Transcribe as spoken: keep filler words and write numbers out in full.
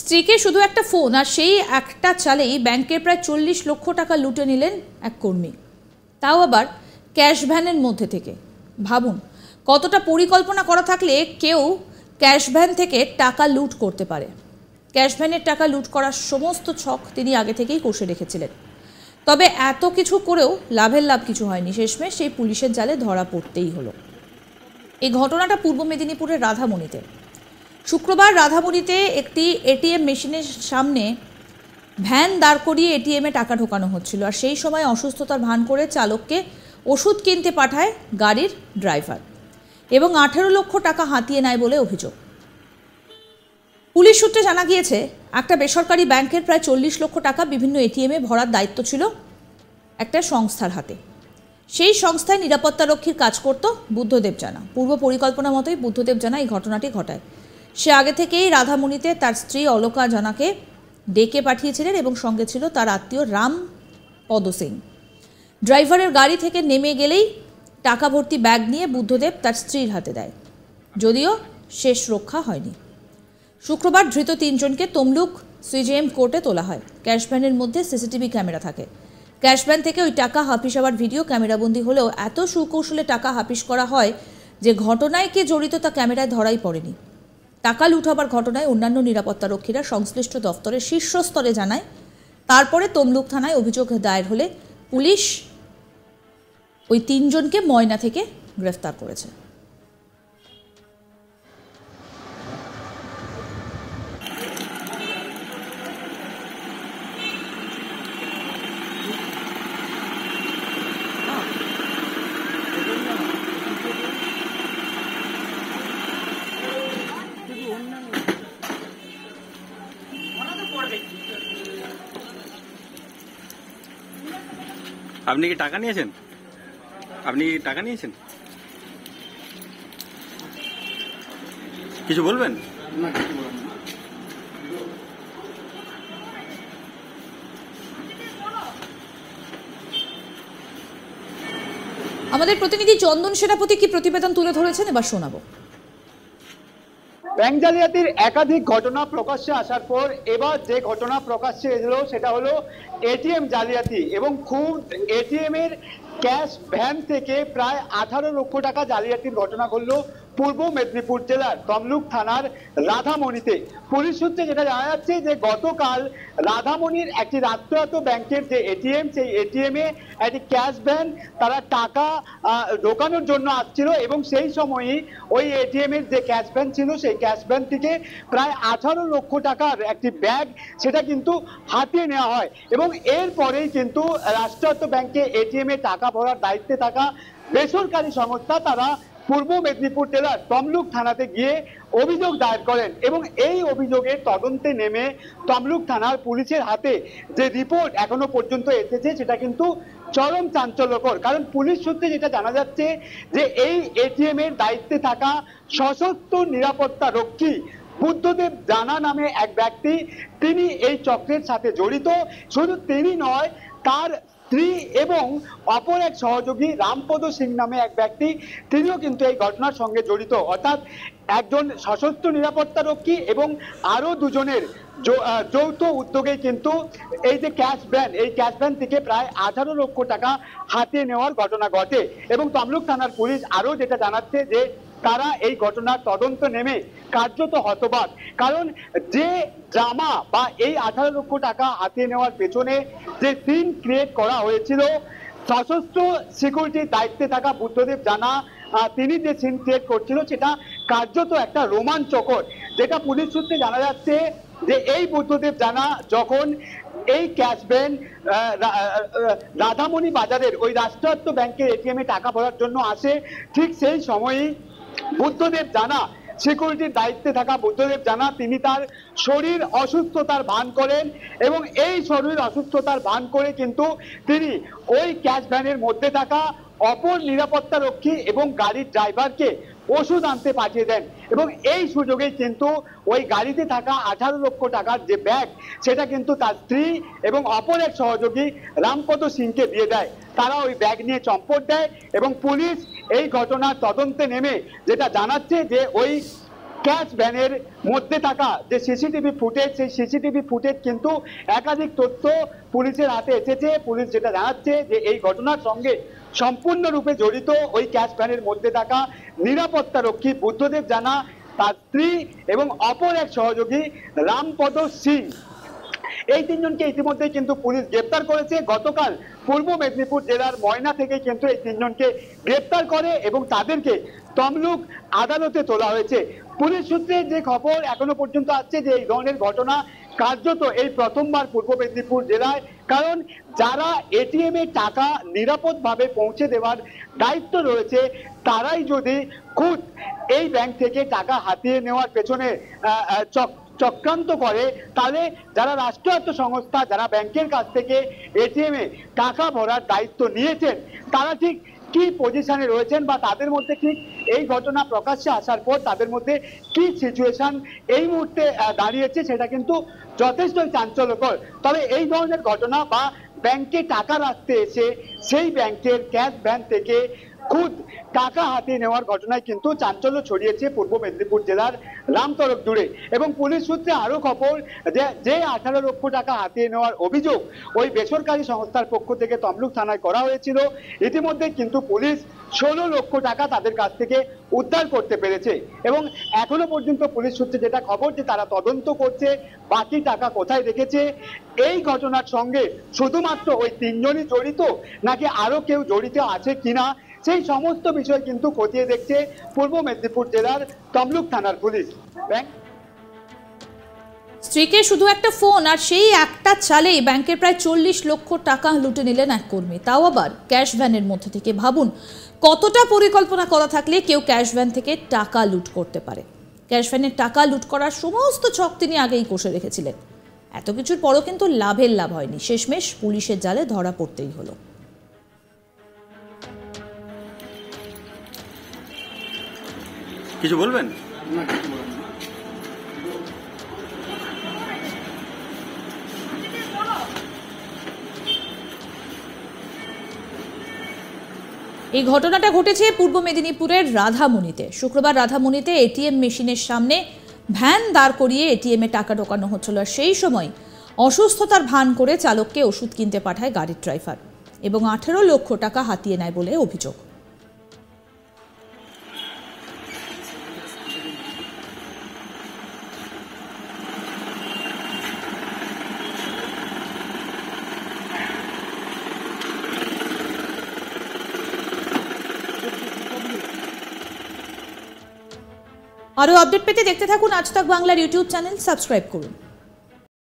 স্ত্রীকে শুধু একটা ফোন আর সেই একটা চালেই ব্যাংকের প্রায় চল্লিশ লক্ষ টাকা লুটে নিলেন এক কর্মী, তাও আবার ক্যাশ ভ্যানের মধ্যে থেকে। ভাবুন কতটা পরিকল্পনা করা থাকলে কেউ ক্যাশ ভ্যান থেকে টাকা লুট করতে পারে। ক্যাশ ভ্যানের টাকা লুট করার সমস্ত ছক তিনি আগে থেকেই কষে রেখেছিলেন। তবে এত কিছু করেও লাভের লাভ কিছু হয়নি, শেষমেশ সেই পুলিশের জালে ধরা পড়তেই হলো। এই ঘটনাটা পূর্ব মেদিনীপুরের রাধামণিতে। শুক্রবার রাধামণিতে একটি এটিএম মেশিনের সামনে ভ্যান দাঁড় করিয়ে এটিএমে টাকা ঢোকানো হচ্ছিল, আর সেই সময় অসুস্থতার ভান করে চালককে ওষুধ কিনতে পাঠায় গাড়ির ড্রাইভার এবং আঠেরো লক্ষ টাকা হাতিয়ে নেয় বলে অভিযোগ। পুলিশ সূত্রে জানা গিয়েছে, একটা বেসরকারি ব্যাংকের প্রায় চল্লিশ লক্ষ টাকা বিভিন্ন এটিএমে ভরার দায়িত্ব ছিল একটা সংস্থার হাতে। সেই সংস্থায় নিরাপত্তারক্ষীর কাজ করত বুদ্ধদেব জানা। পূর্ব পরিকল্পনা মতোই বুদ্ধদেব জানা এই ঘটনাটি ঘটায়। সে আগে থেকেই রাধামণিতে তার স্ত্রী অলকা জানাকে ডেকে পাঠিয়েছিলেন এবং সঙ্গে ছিল তার আত্মীয় রাম পদ সিং। ড্রাইভারের গাড়ি থেকে নেমে গেলেই টাকা ভর্তি ব্যাগ নিয়ে বুদ্ধদেব তার স্ত্রীর হাতে দেয়, যদিও শেষ রক্ষা হয়নি। শুক্রবার ধৃত তিনজনকে তমলুক সিজিএম কোর্টে তোলা হয়। ক্যাশ ভ্যানের মধ্যে সিসিটিভি ক্যামেরা থাকে। ক্যাশ ভ্যান থেকে ওই টাকা হাফিস হওয়ার ভিডিও ক্যামেরাবন্দি হলেও এত সুকৌশলে টাকা হাফিস করা হয় যে ঘটনায় কে জড়িত তা ক্যামেরায় ধরাই পড়েনি। টাকা লুট হবার ঘটনায় অন্যান্য নিরাপত্তারক্ষীরা সংশ্লিষ্ট দফতরের শীর্ষস্তরে জানায়। তারপরে তমলুক থানায় অভিযোগ দায়ের হলে পুলিশ ওই তিনজনকে ময়না থেকে গ্রেফতার করেছে। আপনি কি টাকা নিয়েছেন? আপনি কি টাকা নিয়েছেন? কিছু বলবেন? না, কিছু বলবেন না। আমাদের প্রতিনিধি চন্দন সেনাপতি কি প্রতিবেদন তুলে ধরেছেন, এবার শোনাবো। ব্যাংক জালিয়াতির একাধিক ঘটনা প্রকাশ্যে আসার পর এবার যে ঘটনা প্রকাশ্যে এলো সেটা হলো এটিএম জালিয়াতি, এবং খুব এটিএম এর ক্যাশ ভ্যান থেকে প্রায় আঠারো লক্ষ টাকা জালিয়াতির ঘটনা ঘটলো পূর্ব মেদিনীপুর জেলার তমলুক থানার রাধামণিতে। পুলিশ সূত্রে যেটা জানা যাচ্ছে যে গতকাল রাধামণির একটি রাষ্ট্রায়ত্ত ব্যাংকের যে এটিএম, সেই এটিএম এ একটি ক্যাশ ভ্যান তারা টাকা ঢোকানোর জন্য আসছিল, এবং সেই সময়ই ওই এটিএম এর যে ক্যাশ ভ্যান ছিল সেই ক্যাশ ভ্যান থেকে প্রায় আঠারো লক্ষ টাকার একটি ব্যাগ সেটা কিন্তু হাতিয়ে নেওয়া হয়। এবং এরপরেই কিন্তু রাষ্ট্রায়ত্ত ব্যাংকে এটিএম এ টাকা ভরার দায়িত্বে থাকা বেসরকারি সংস্থা তারা পূর্ব মেদিনীপুর জেলার তমলুক থানাতে গিয়ে অভিযোগ দায়ের করেন, এবং এই অভিযোগের তদন্তে নেমে তমলুক থানার পুলিশের হাতে যে রিপোর্ট এখনো পর্যন্ত এসেছে সেটা কিন্তু চরম চাঞ্চল্যকর। কারণ পুলিশ সূত্রে যেটা জানা যাচ্ছে যে এই এটিএম এর দায়িত্বে থাকা সশস্ত্র নিরাপত্তা রক্ষী বুদ্ধদেব জানা নামে এক ব্যক্তি, তিনি এই চক্রের সাথে জড়িত। শুধু তিনি নয়, তার স্ত্রী এবং অপর এক সহযোগী রামপদ সিং নামে এক ব্যক্তি, তিনিও কিন্তু এই ঘটনার সঙ্গে জড়িত। অর্থাৎ একজন সশস্ত্র নিরাপত্তা রক্ষী এবং আরো দুজনের যৌথ উদ্যোগে কিন্তু এই যে ক্যাশ ভ্যান, এই ক্যাশ ভ্যান থেকে প্রায় আঠারো লক্ষ টাকা হাতিয়ে নেওয়ার ঘটনা ঘটে। এবং তমলুক থানার পুলিশ আরো যেটা জানাচ্ছে যে তারা এই ঘটনার তদন্ত নেমে কার্যত হতবাক। কারণ যে ড্রামা বা এই আঠারো লক্ষ টাকা হাতিয়ে নেওয়ার পেছনে যে সিন ক্রিয়েট করা হয়েছিল, সশস্ত্র সিকিউরিটির দায়িত্বে থাকা বুদ্ধদেব জানা তিনি যে সিন ক্রিয়েট করছিল সেটা কার্যত একটা রোমাঞ্চকর। যেটা পুলিশ সূত্রে জানা যাচ্ছে যে এই বুদ্ধদেব জানা যখন এই ক্যাশ ভ্যান রাধামণি বাজারের ওই রাষ্ট্রায়ত্ত ব্যাংকের এটিএম এ টাকা ভরার জন্য আসে, ঠিক সেই সময়ই বুদ্ধদেব জানা, সিকিউরিটির দায়িত্বে থাকা বুদ্ধদেব জানা, তিনি তার শরীর অসুস্থতার ভান করেন, এবং এই শরীর অসুস্থতার ভান করে কিন্তু তিনি ওই ক্যাশ ভ্যানের মধ্যে থাকা অপর নিরাপত্তা রক্ষী এবং গাড়ির ড্রাইভারকে ওষুধ আনতে পাঠিয়ে দেন। এবং এই সুযোগে কিন্তু ওই গাড়িতে থাকা আঠারো লক্ষ টাকার যে ব্যাগ সেটা কিন্তু তার স্ত্রী এবং অপর এক সহযোগী রামপদ সিংকে দিয়ে দেয়। তারা ওই ব্যাগ নিয়ে চম্পট দেয়, এবং পুলিশ এই ঘটনার তদন্তে নেমে যেটা জানাচ্ছে যে ওই ক্যাশ ভ্যানের মধ্যে থাকা যে সিসিটিভি ফুটেজ, সেই সিসিটিভি ফুটেজ কিন্তু একাধিক তথ্য পুলিশের হাতে এসেছে। পুলিশ যেটা জানাচ্ছে যে এই ঘটনার সঙ্গে সম্পূর্ণরূপে জড়িত ওই ক্যাশ ভ্যানের মধ্যে থাকা নিরাপত্তা রক্ষী বুদ্ধদেব জানা, তার স্ত্রী এবং অপর এক সহযোগী রামপদ সিং। এই তিনজনকে ইতিমধ্যে কিন্তু পুলিশ গ্রেপ্তার করেছে। গতকাল পূর্ব মেদিনীপুর জেলার ময়না থেকে কিন্তু এই তিনজনকে গ্রেপ্তার করে এবং তাদেরকে তমলুক আদালতে তোলা হয়েছে। পুলিশ সূত্রে যে খবর এখনো পর্যন্ত আসছে যে এই ধরনের ঘটনা কার্যত এই প্রথমবার পূর্ব মেদিনীপুর জেলায়, কারণ যারা এটিএম এ টাকা নিরাপদভাবে পৌঁছে দেওয়ার দায়িত্ব রয়েছে তারাই যদি খুদ এই ব্যাংক থেকে টাকা হাতিয়ে নেওয়ার পেছনে চক চক্রান্ত করে, তাহলে যারা রাষ্ট্রায়ত্ত সংস্থা, যারা ব্যাংকের কাছ থেকে এটিএম এ টাকা ভরার দায়িত্ব নিয়েছেন, তারা ঠিক কি পজিশনে রয়েছেন বা তাদের মধ্যে ঠিক এই ঘটনা প্রকাশ্যে আসার পর তাদের মধ্যে কি সিচুয়েশন এই মুহূর্তে দাঁড়িয়েছে সেটা কিন্তু যথেষ্টই চাঞ্চল্যকর। তবে এই ধরনের ঘটনা বা ব্যাংকে টাকা রাখতে এসে সেই ব্যাংকের ক্যাশ ভ্যান থেকে খুদ টাকা হাতিয়ে নেওয়ার ঘটনায় কিন্তু চাঞ্চল্য ছড়িয়েছে পূর্ব মেদিনীপুর জেলার রামতরফ জুড়ে। এবং পুলিশ সূত্রে আরো খবর যে যে আঠারো লক্ষ টাকা হাতিয়ে নেওয়ার অভিযোগ ওই বেসরকারি সংস্থার পক্ষ থেকে তমলুক থানায় করা হয়েছিল, ইতিমধ্যে কিন্তু পুলিশ ষোলো লক্ষ টাকা তাদের কাছ থেকে উদ্ধার করতে পেরেছে। এবং এখনো পর্যন্ত পুলিশ সূত্রে যেটা খবর যে তারা তদন্ত করছে বাকি টাকা কোথায় রেখেছে। এই ঘটনার সঙ্গে শুধুমাত্র ওই তিনজনই জড়িত নাকি আরো কেউ জড়িত আছে কিনা সেই সমস্ত বিষয় কিন্তু খতিয়ে দেখছে পূর্ব মেদিনীপুর জেলার তমলুক থানার পুলিশ। স্ত্রীকে শুধু একটা ফোন আর সেই একটা চালেই ব্যাংকের প্রায় চল্লিশ লক্ষ টাকা লুটে নিলেন এক কর্মী, তাও আবার ক্যাশ ভ্যানের মধ্যে থেকে। ভাবুন কতটা পরিকল্পনা করা থাকলে কেউ ক্যাশ ভ্যান থেকে টাকা লুট করতে পারে। ক্যাশ ভ্যানের টাকা লুট করার সমস্ত ছক তিনি আগেই কষে রেখেছিলেন। এত কিছুর পরও কিন্তু লাভের লাভ হয়নি, শেষমেশ পুলিশের জালে ধরা পড়তেই হলো। কিছু বলবেন? না কিছু বলবেন না। এই ঘটনাটা ঘটেছে পূর্ব মেদিনীপুরের রাধামণিতে। শুক্রবার রাধামণিতে এটিএম মেশিনের সামনে ভ্যান দাঁড় করিয়ে এটিএম এ টাকা ঢোকানো হচ্ছিল। সেই সময় অসুস্থতার ভান করে চালককে ওষুধ কিনতে পাঠায় গাড়ির ড্রাইভার এবং আঠেরো লক্ষ টাকা হাতিয়ে নেয় বলে অভিযোগ। আরও আপডেট পেতে দেখতে থাকুন আজ তাক বাংলার ইউটিউব চ্যানেল, সাবস্ক্রাইব করুন।